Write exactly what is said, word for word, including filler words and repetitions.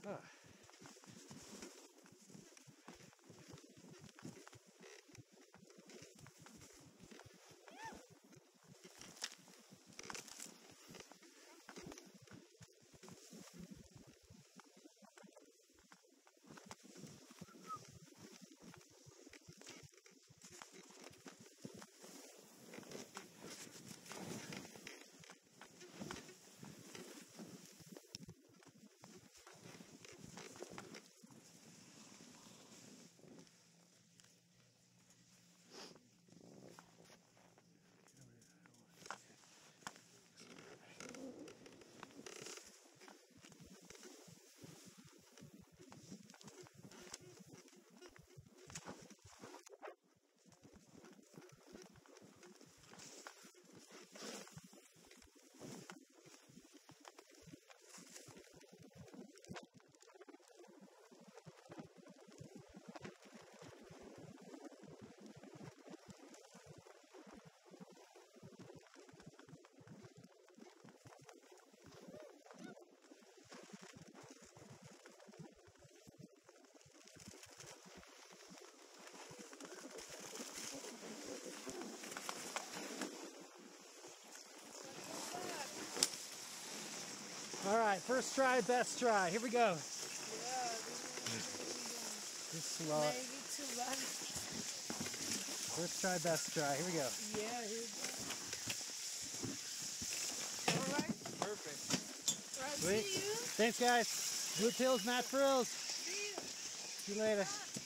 Huh. All right, first try, best try. Here we go. Yeah, Just slow it. maybe too bad. First try, best try. Here we go. Yeah, here we go. All right. Perfect. Right, Sweet. see you. Thanks, guys. Blue Pills, Matt Frills. See you. See you later.